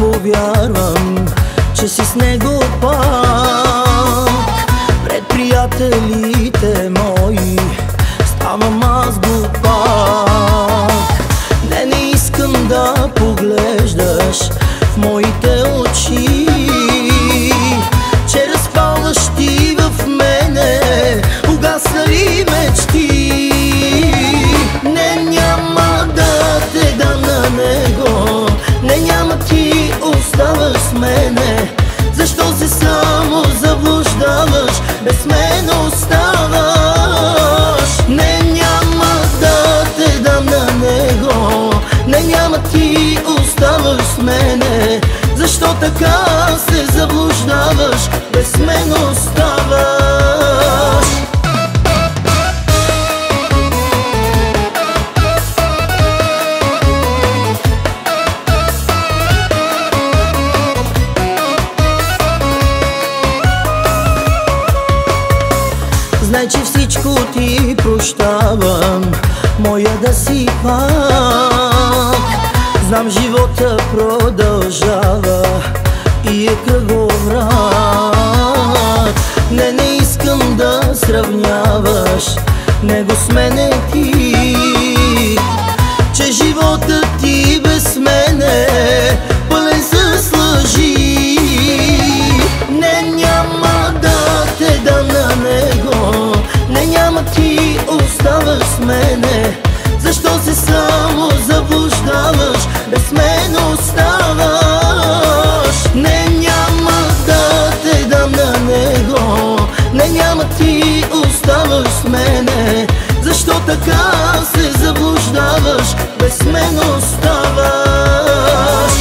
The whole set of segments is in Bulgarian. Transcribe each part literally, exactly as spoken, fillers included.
повярвам, че си с него пак. Пред приятелите мои ставам аз глупак. Не, не искам да поглеждаш в моите очи, че разпалваш ти в мене угаснали мечти. Не, няма да те дам на него, не, няма ти оставаш с мене. Защо се само заблуждаваш, без мен оставаш? Не, няма да те дам на него, не, няма ти оставаш с мене. Защо така се заблуждаваш, без мен оставаш? Знай, че всичко ти прощавам, моя да си пак. Знам, живота продължава и е кръговрат. Не, не искам да сравняваш него с мене ти, че живота ти без мене пълен с лъжи. Не, няма да те дам на него, не, няма ти оставаш с мене. Защо се само заблуждаваш, без мен оставаш? Не, няма да те дам на него, не, няма ти оставаш с мене. Защо така се заблуждаваш, без мен оставаш?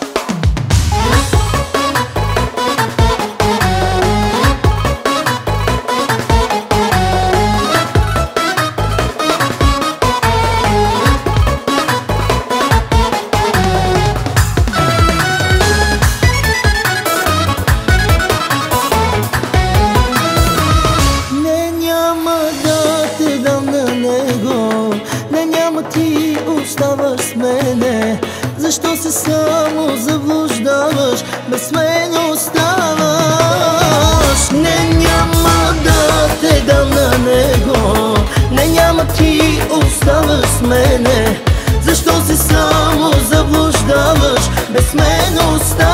Ти оставаш с мене, защо се само заблуждаваш, без мен оставаш? Не, няма да те дам на него, не, няма ти оставаш с мене. Защо се само заблуждаваш, без мен оставаш?